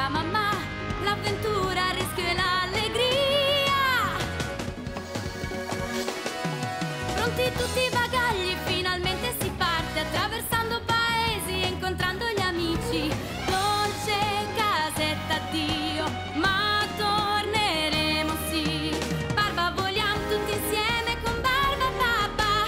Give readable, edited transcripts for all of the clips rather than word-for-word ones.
barba mamma, l'avventura, il rischio e l'allegria. Pronti tutti i bagagli, finalmente si parte, attraversando paesi e incontrando gli amici. Dolce casetta addio, ma torneremo sì. Barba voliamo tutti insieme con Barba Papà.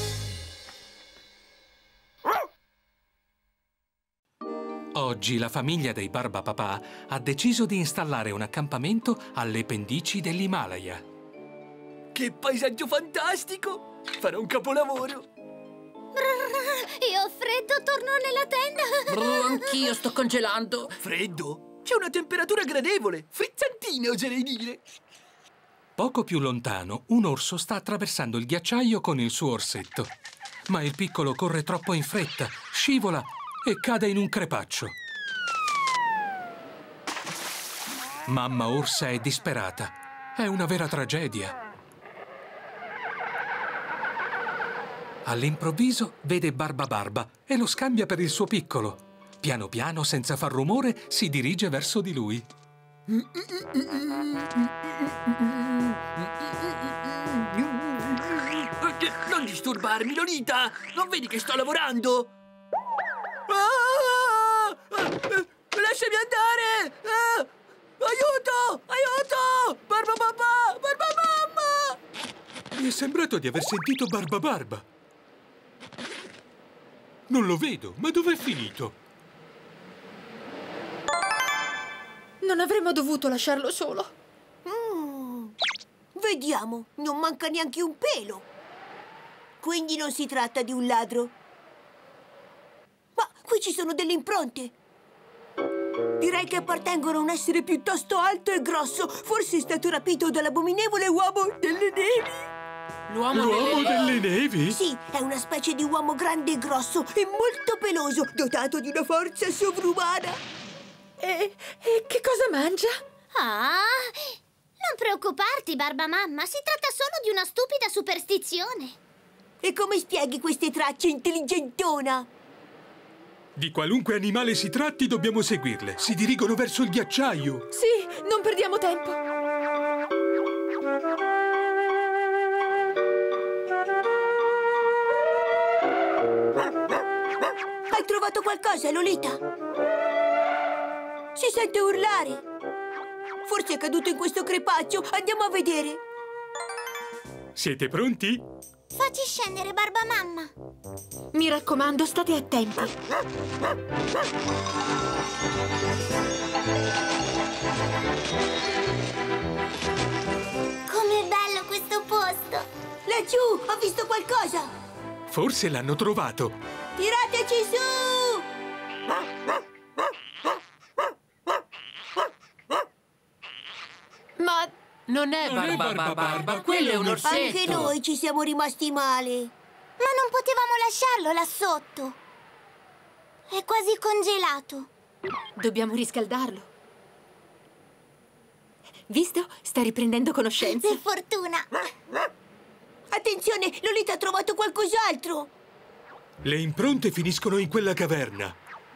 Oggi la famiglia dei Barba Papà ha deciso di installare un accampamento alle pendici dell'Himalaya. Che paesaggio fantastico! Farò un capolavoro! Io ho freddo, torno nella tenda. Anch'io sto congelando. Freddo? C'è una temperatura gradevole, frizzantina oserei dire. Poco più lontano, un orso sta attraversando il ghiacciaio con il suo orsetto. Ma il piccolo corre troppo in fretta, scivola e cade in un crepaccio. Mamma orsa è disperata. È una vera tragedia. All'improvviso vede Barba Barba e lo scambia per il suo piccolo. Piano piano, senza far rumore, si dirige verso di lui. Non disturbarmi, Lolita! Non vedi che sto lavorando? Lasciami andare! Aiuto! Aiuto! Barba Papà! Barba Mamma! Mi è sembrato di aver sentito Barba Barba. Non lo vedo, ma dov'è finito? Non avremmo dovuto lasciarlo solo. Vediamo, non manca neanche un pelo. Quindi non si tratta di un ladro. Ma qui ci sono delle impronte. Direi che appartengono a un essere piuttosto alto e grosso. Forse è stato rapito dall'abominevole uomo delle nevi. L'uomo delle nevi? Sì, è una specie di uomo grande e grosso e molto peloso, dotato di una forza sovrumana. E che cosa mangia? Non preoccuparti, Barba Mamma. Si tratta solo di una stupida superstizione. E come spieghi queste tracce, intelligentona? Di qualunque animale si tratti, dobbiamo seguirle. Si dirigono verso il ghiacciaio. Sì, non perdiamo tempo. Hai trovato qualcosa, Lolita? Si sente urlare. Forse è caduto in questo crepaccio. Andiamo a vedere. Siete pronti? Facci scendere, Barba Mamma. Mi raccomando, state attenti. Com'è bello questo posto. Laggiù, ho visto qualcosa. Forse l'hanno trovato. Tirateci su! Ma non è Barba Barba, quello è un orsetto. Anche noi ci siamo rimasti male. Ma non potevamo lasciarlo là sotto. È quasi congelato. dobbiamo riscaldarlo. Visto? Sta riprendendo conoscenza. Per fortuna. Attenzione, Lolita ha trovato qualcos'altro. Le impronte finiscono in quella caverna.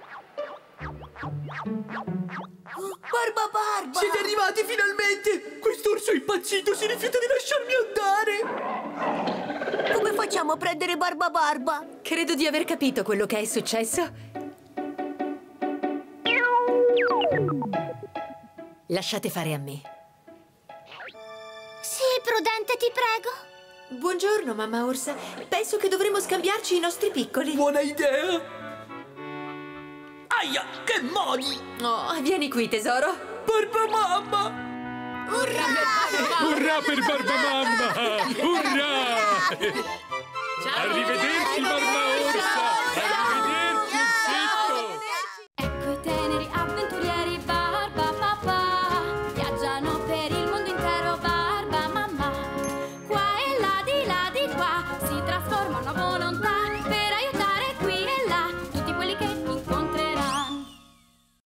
Barba Barba! Siete arrivati finalmente! Quest'orso impazzito si rifiuta di lasciarmi andare! Come facciamo a prendere Barba Barba? Credo di aver capito quello che è successo. Lasciate fare a me. Sì, Prudente, ti prego. Buongiorno, mamma orsa. Penso che dovremmo scambiarci i nostri piccoli. Buona idea! Aia, che modi! Oh, vieni qui, tesoro. Barba Mamma! Urrà! Urrà per Barba Mamma! Urrà! Ciao! Arrivederci, Barba Orsa!